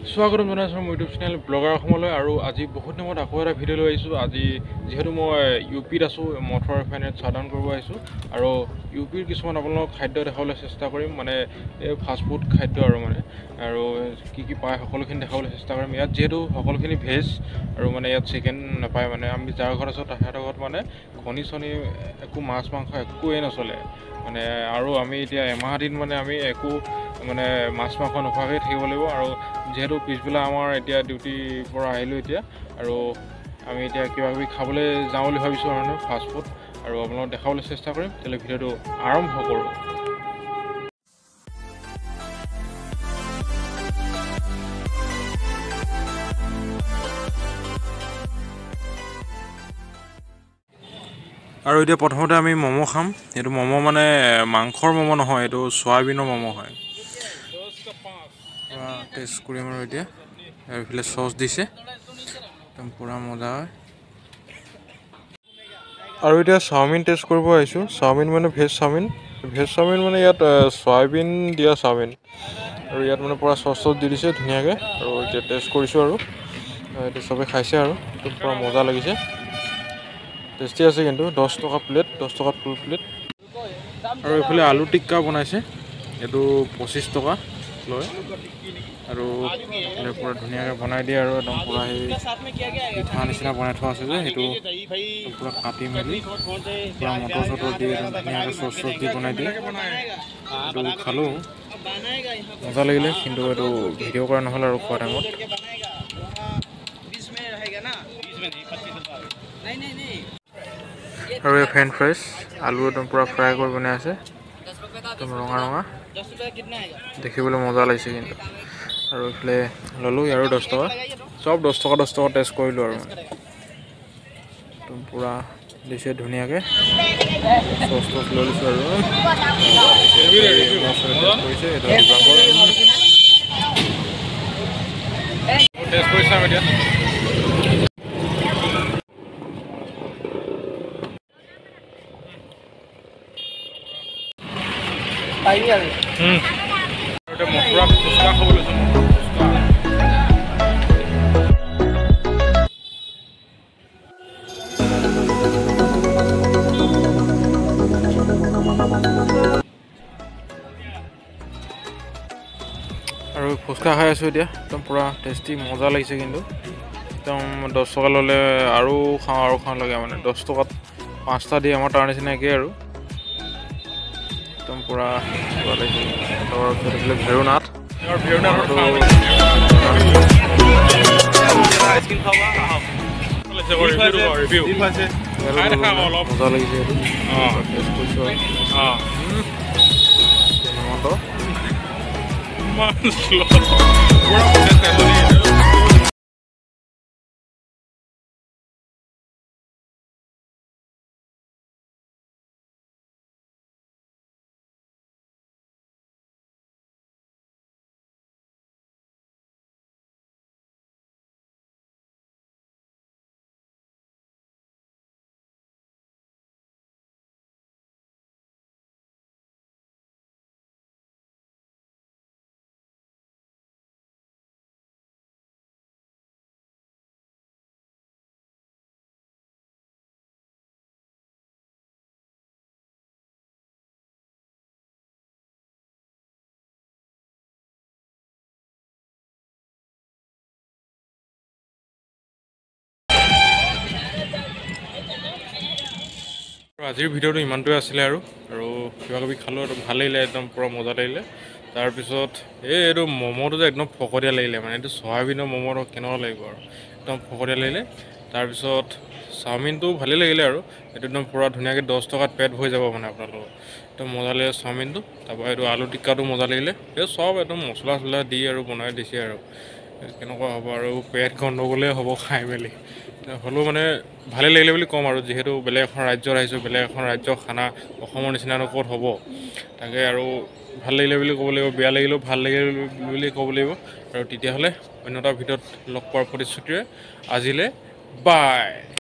স্বাগতম জনাইছোঁ মোৰ ইউটিউব চেনেল ব্লগাৰ অসমলৈ আৰু আজি বহুত দিনত আকৌ এটা ভিডিঅ' লৈ আহিছোঁ। আজি যিহেতু মই ইউ পিত আছোঁ, মথুৰা ৰিফাইনেৰীত শ্বাটডাউন কৰিব আহিছোঁ আৰু ইউ পিৰ কিছুমান আপোনালোকক খাদ্য দেখাবলৈ চেষ্টা কৰিম, মানে এই ফাষ্টফুড খাদ্য আৰু কি কি পায় সকলোখিনি দেখাবলৈ চেষ্টা কৰিম। ইয়াত যিহেতু সকলোখিনি ভেজ আৰু মানে ইয়াত চিকেন নাপায়, মানে আমি যাৰ ঘৰত আছোঁ তাহাঁতৰ ঘৰত মানে কণী চণী একো মাছ মাংস একোৱেই নচলে মানে। আৰু আমি এতিয়া এমাহ দিন মানে আমি একো মানে মাছ মাংস নোখোৱাকৈ থাকিব লাগিব। আৰু যিহেতু পিছবেলা আমাৰ এতিয়া ডিউটিৰ পৰা আহিলোঁ এতিয়া, আৰু আমি এতিয়া কিবা কিবি খাবলৈ যাওঁ বুলি ভাবিছোঁ আৰু ফাষ্টফুড, আৰু আপোনালোকক দেখাবলৈ চেষ্টা কৰিম। তেতিয়াহ'লে ভিডিঅ'টো আৰম্ভ কৰোঁ। আৰু এতিয়া প্ৰথমতে আমি ম'ম' খাম। এইটো ম'ম' মানে মাংসৰ ম'ম' নহয়, এইটো চয়াবিনৰ ম'ম' হয়। টেষ্ট কৰিম আৰু এতিয়া এইফালে চচ দিছে, একদম পূৰা মজা হয়। আৰু এতিয়া চাওমিন টেষ্ট কৰিব আহিছোঁ। চাওমিন মানে ভেজ চাওমিন মানে ইয়াত চয়াবিন দিয়া চাওমিন, আৰু ইয়াত মানে পূৰা চচ দি দিছে ধুনীয়াকৈ। আৰু এতিয়া টেষ্ট কৰিছোঁ আৰু এতিয়া চবেই খাইছে আৰু একদম পূৰা মজা লাগিছে, টেষ্টি আছে কিন্তু। 10 টকা প্লেট, 10 টকাত ফুল প্লেট। আৰু এইফালে আলু টিক্কা বনাইছে, এইটো 25 টকা লয়। আৰু পূৰা ধুনীয়াকৈ বনাই দিয়ে, আৰু একদম পূৰা সেই পিঠা নিচিনা বনাই থোৱা আছে যে, সেইটো পূৰা কাটি মেলি পূৰা মটৰ চটৰ দি একদম ধুনীয়াকৈ চচ দি বনাই দিয়ে। এইটো খালোঁ, মজা লাগিলে, কিন্তু এইটো ভিডিঅ' কৰা নহ'ল আৰু খোৱা টাইমত। আৰু এই ফ্ৰেঞ্চ ফ্ৰাইজ আলু একদম পূৰা ফ্ৰাই কৰি বনাই আছে, একদম ৰঙা ৰঙা, দেখিবলৈ মজা লাগিছে কিন্তু। আৰু এইফালে ল'লোঁ ইয়াৰো 10 টকা, চব 10 টকা টেষ্ট কৰিলোঁ আৰু মানে একদম পূৰা দিছে ধুনীয়াকৈ। চচ টচ লৈ লৈছোঁ আৰু কৰিছে এইটো টেষ্ট কৰি চাম এতিয়া। মথুৰা ফুচকা খাব লৈছোঁ। আৰু ফুচকা খাই আছোঁ এতিয়া, একদম পূৰা টেষ্টি মজা লাগিছে কিন্তু। একদম 10 টকা ল'লে আৰু খাওঁ লাগে মানে। 10 টকাত 5টা দিয়ে আমাৰ, তাৰ নিচিনা একেই আৰু একদম পূৰা লাগিছে। তাৰপিছত এইফালে ভেৰুনাথ মজা লাগিছে এইটো, টেষ্ট কৰিছোঁ আজিৰ ভিডিঅ'টো ইমানটোৱে আছিলে আৰু কিবা কিবি খালোঁ, আৰু ভাল লাগিলে, একদম পূৰা মজা লাগিলে। তাৰপিছত এইটো ম'ম'টো যে একদম ফকতীয়া লাগিলে, মানে এইটো চয়াবিনৰ ম'ম'টো কেনেকুৱা লাগিব আৰু একদম ফকতীয়া লাগিলে। তাৰপিছত চাওমিনটো ভালেই লাগিলে, আৰু এইটো একদম পূৰা ধুনীয়াকৈ 10 টকাত পেট ভৰি যাব মানে আপোনালোকৰ, একদম মজা লাগিলে চাওমিনটো। তাৰপৰা এইটো আলু টিক্কাটো মজা লাগিলে। এই চব একদম মছলা চছলা দি আৰু বনাই দিছে, আৰু কেনেকুৱা হ'ব আৰু পেট গণ্ডগোলেই হ'ব খাই মেলি। হ'লেও মানে ভালেই লাগিলে বুলি ক'ম আৰু, যিহেতু বেলেগ এখন ৰাজ্যত আহিছোঁ, বেলেগ এখন ৰাজ্যৰ খানা অসমৰ নিচিনানো ক'ত হ'ব, তাকে আৰু ভাল লাগিলে বুলি ক'ব লাগিব, বেয়া লাগিলেও ভাল লাগিলে বুলি ক'ব লাগিব। আৰু তেতিয়াহ'লে অন্য এটা ভিডিঅ'ত লগ পোৱাৰ প্ৰতিশ্ৰুতিৰে আজিলৈ বাই।